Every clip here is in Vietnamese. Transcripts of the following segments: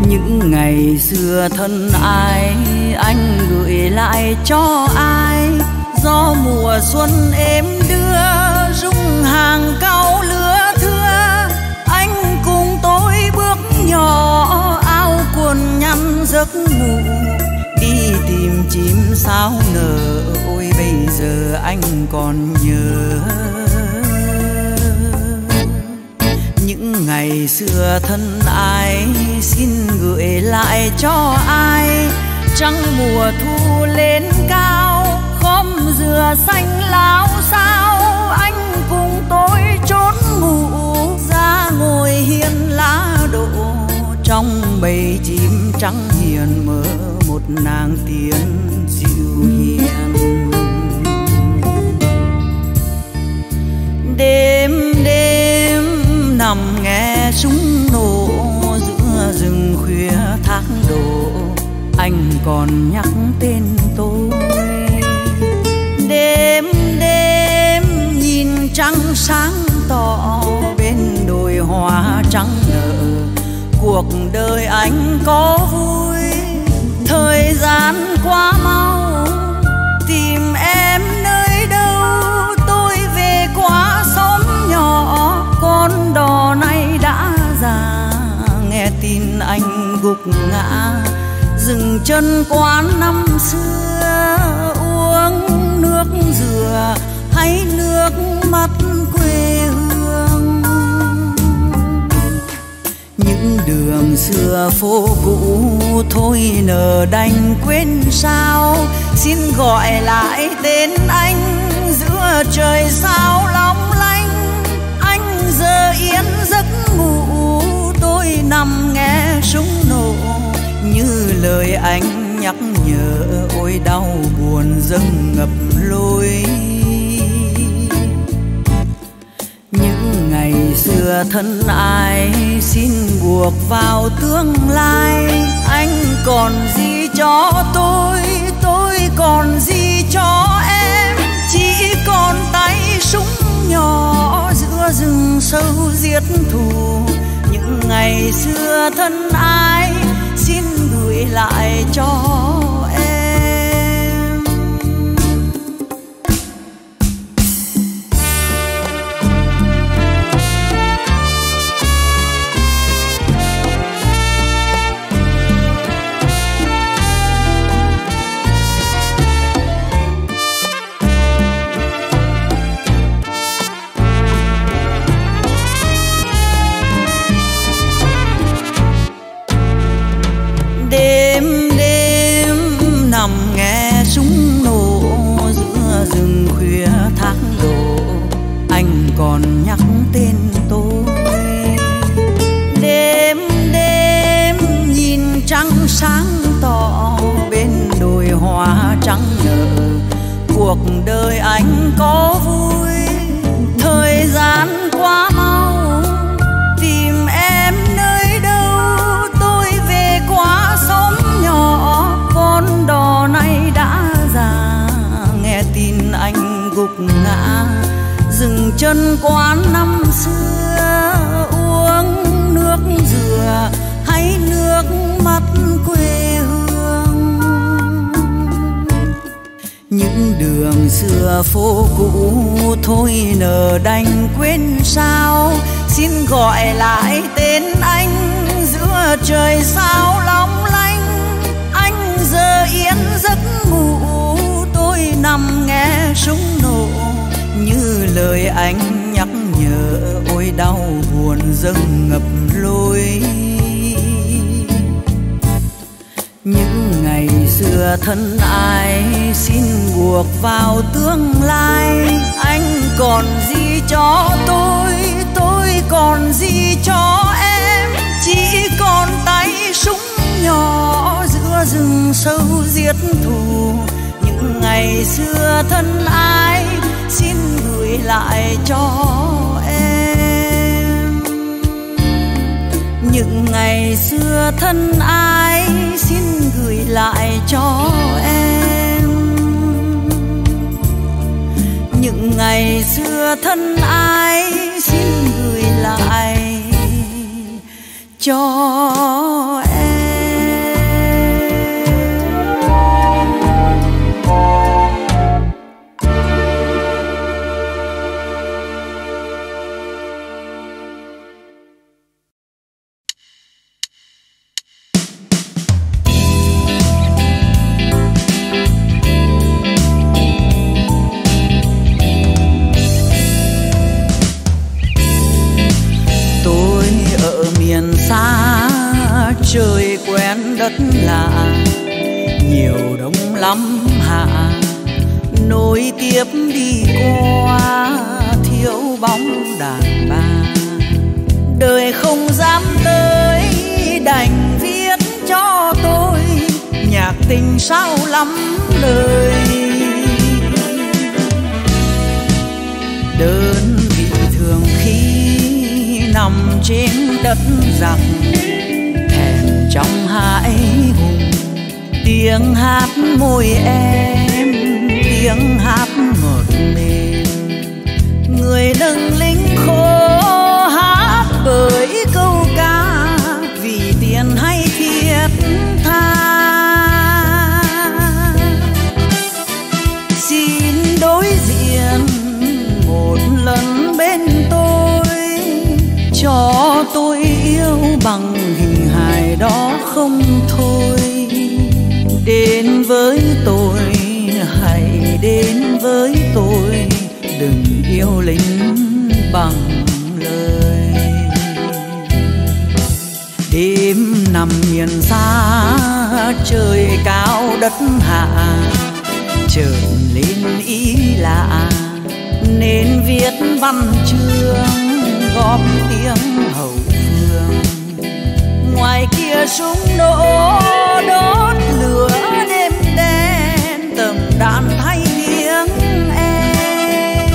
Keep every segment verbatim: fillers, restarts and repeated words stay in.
Những ngày xưa thân ái anh gửi lại cho ai, do mùa xuân êm đưa rung hàng cau lứa thưa. Anh cùng tôi bước nhỏ áo quần nhăn giấc ngủ, đi tìm chim sao nở. Ôi bây giờ anh còn nhớ những ngày xưa thân ái, xin gửi lại cho ai. Trăng mùa thu lên cao, khóm dừa xanh láo xao. Anh cùng tôi trốn ngủ ra ngồi hiên lá đổ, trong bầy chim trắng hiền mơ một nàng tiên dịu hiền. Đêm đêm nằm nghe súng nổ giữa rừng khuya thác đổ, anh còn nhắc tên tôi. Đêm đêm nhìn trăng sáng tỏ bên đồi hoa trắng nở, cuộc đời anh có vui. Thời gian quá mau tìm em nơi đâu, tôi về qua xóm nhỏ con đò này đã già. Nghe tin anh gục ngã dừng chân quán năm xưa, uống nước dừa hay nước mắt quê hương. Những đường xưa phố cũ thôi nỡ đành quên sao, xin gọi lại tên anh giữa trời sao long lanh. Anh giờ yên giấc ngủ, tôi nằm nghe súng nổ như lời anh nhắc nhở. Ôi đau buồn dâng ngập lối. Những ngày xưa thân ai, xin buộc vào tương lai. Anh còn gì cho tôi, tôi còn gì cho em. Chỉ còn tay súng nhỏ giữa rừng sâu giết thù. Những ngày xưa thân ai, xin gửi lại cho em. Đêm đêm nằm nghe súng nổ giữa rừng khuya thác đổ, anh còn nhắc tên tôi. Đêm đêm nhìn trăng sáng tỏ bên đồi hoa trắng nở, cuộc đời anh có vui. Thời gian quá mau tìm em nơi đâu, tôi về qua xóm nhỏ con đò này đã già. Nghe tin anh gục ngã dừng chân quán năm xưa, uống nước dừa hay nước mắt quê hương. Những đường xưa phố cũ thôi nỡ đành quên sao, xin gọi lại tên anh giữa trời sao long lanh. Anh giờ yên giấc ngủ, tôi nằm nghe súng nổ như lời anh nhắc nhở. Ôi đau buồn dâng ngập lối. Những ngày xưa thân ai, xin buộc vào tương lai. Anh còn gì cho tôi, tôi còn gì cho em. Chỉ còn tay súng nhỏ giữa rừng sâu giết thù. Những ngày xưa thân ai, xin gửi lại cho em. Những ngày xưa thân ai, xin gửi lại cho em. Những ngày xưa thân ai, xin gửi lại cho em. trời quen đất lạ, nhiều đông lắm hạ nối tiếp đi qua, thiếu bóng đàn bà. Đời không dám tới đành viết cho tôi nhạc tình sao lắm lời. Đơn vị thường khi nằm trên đất giặc, thèm trong hai hùng tiếng hát môi em, tiếng hát ngọt mềm. Người nâng lính khô hát bởi câu ca vì tiền hay thiết tha. Xin đối diện một lần bên tôi, cho tôi yêu bằng hình hài đó không thôi. Đến với tôi, hãy đến với tôi, đừng yêu lính bằng lời. Đêm nằm miền xa, trời cao đất hạ, chợt lên ý lạ nên viết văn chương góp tiếng hậu phương. Ngoài kia súng nổ đốt lửa đêm đen, tầm đạn thay tiếng em.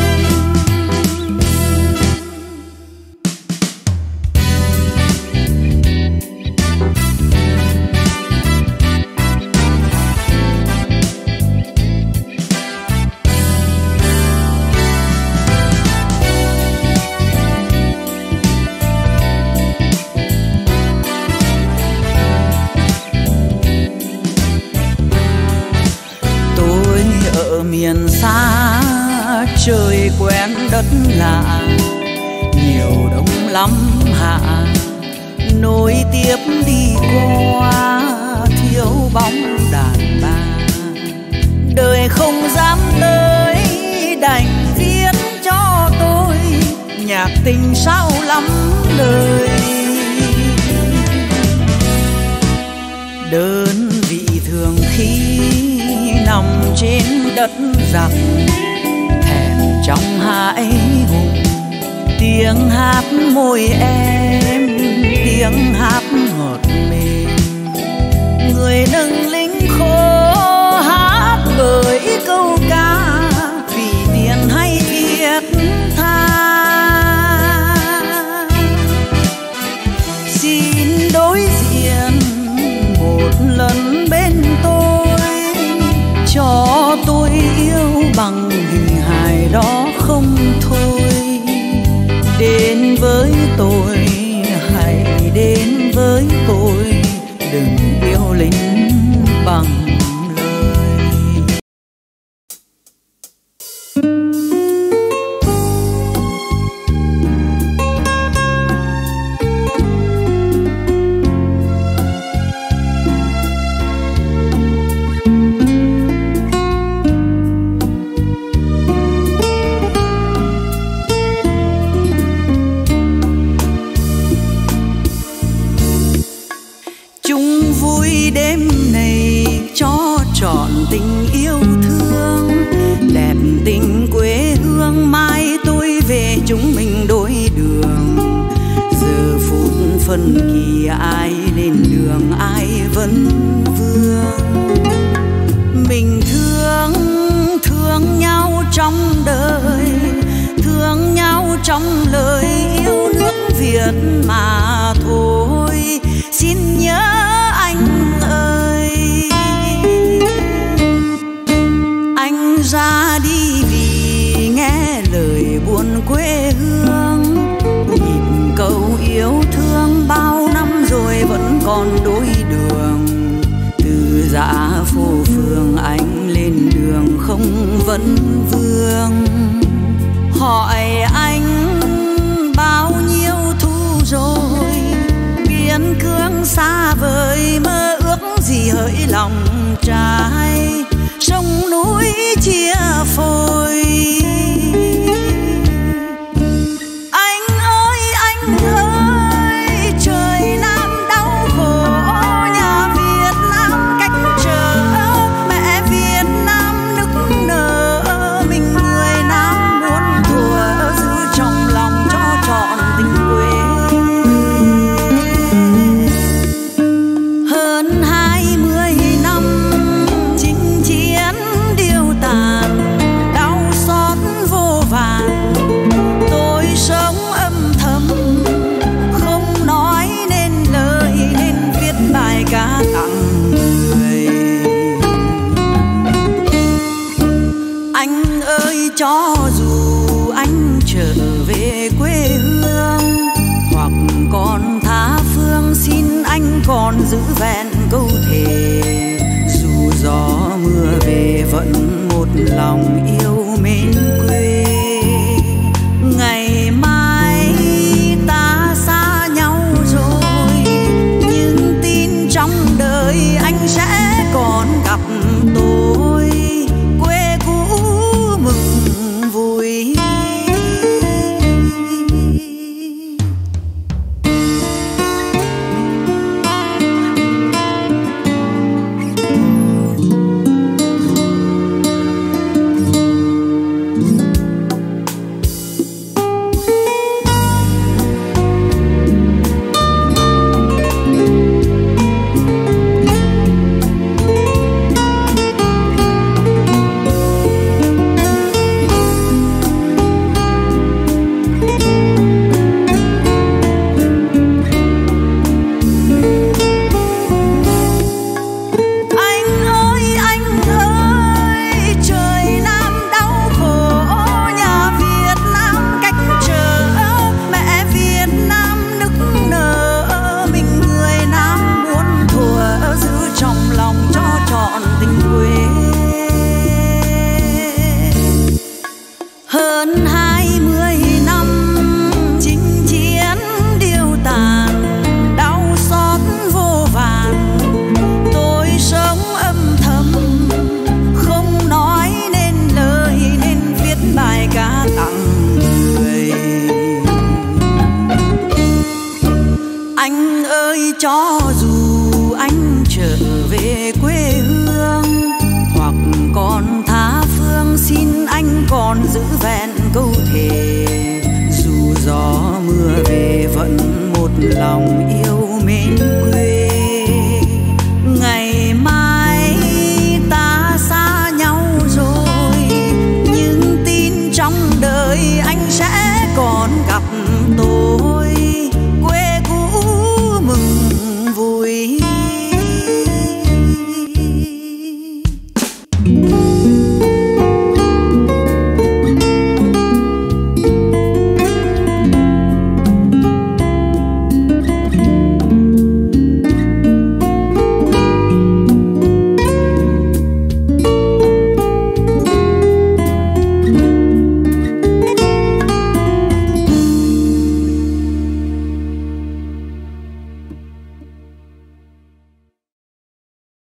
Miền xa trời quen đất lạ, nhiều đông lắm hạ nối tiếp đi qua, thiếu bóng đàn bà. Đời không dám tới đành viết cho tôi nhạc tình sao lắm lời. Đơn vị thường khi nằm trên đất giặc, thèm trong hai hùng tiếng hát môi em, tiếng hát ngọt mềm. Người nâng lính khô hát bởi câu ca vì tiền hay thiết tha. Xin đối diện một lần bên tôi, cho tôi yêu bằng hình hài đó không thôi. Đến với tôi, hãy đến với tôi, đừng yêu lính bằng lời. Tình yêu thương đẹp tình quê hương, mai tôi về chúng mình đôi đường. Giờ phút phân kỳ ai lên đường ai vẫn vương. Mình thương thương nhau trong đời, thương nhau trong lời yêu nước Việt mà thôi. Xin nhớ anh ơi, anh ra đi vì nghe lời buồn quê hương. Nhịp cầu yêu thương bao năm rồi vẫn còn đôi đường. Từ dã phố phường anh lên đường không vấn vương. Hỏi anh bao nhiêu thu rồi, biên cương xa vời mơ ước gì hỡi lòng trai. Sông núi chia phôi, anh ơi anh ơi, trời Nam đau khổ cho dù anh trở về quê hương, hoặc còn tha phương xin anh còn giữ vẹn câu thề, dù gió mưa về vẫn một lòng yêu